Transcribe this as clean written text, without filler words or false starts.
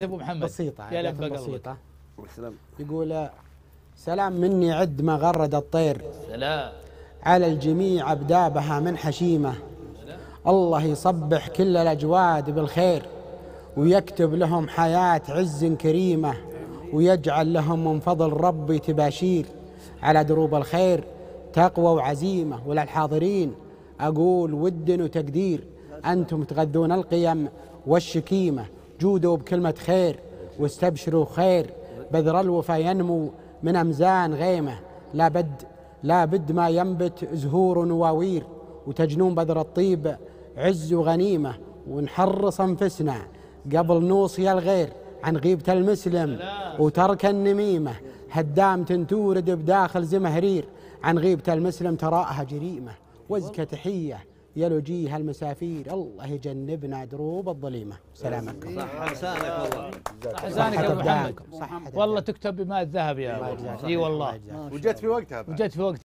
ابو محمد بسيطة، يا لب بسيطة. والسلام. يقول: سلام مني عد ما غرد الطير، سلام على الجميع أبدابها من حشيمة. الله يصبح كل الأجواد بالخير، ويكتب لهم حياة عز كريمة، ويجعل لهم من فضل ربي تباشير على دروب الخير، تقوى وعزيمة. وللحاضرين أقول ود وتقدير، أنتم تغذون القيم والشكيمة. جودوا بكلمة خير واستبشروا خير، بذر الوفا ينمو من أمزان غيمة. لا بد ما ينبت زهور ونواوير، وتجنون بذر الطيب عز وغنيمة. ونحرص أنفسنا قبل نوصي الغير عن غيبة المسلم وترك النميمة. هدام تورد بداخل زمهرير، عن غيبة المسلم تراءها جريمة. وازكى تحية يا لجيه المسافير، الله يجنبنا دروب الظليمة. سلامكم. صح لسانك والله. صح لسانك يا ابو محمد، والله تكتب بماء الذهب يا ابو. اي والله، وجت في وقتها. وجت في وقت.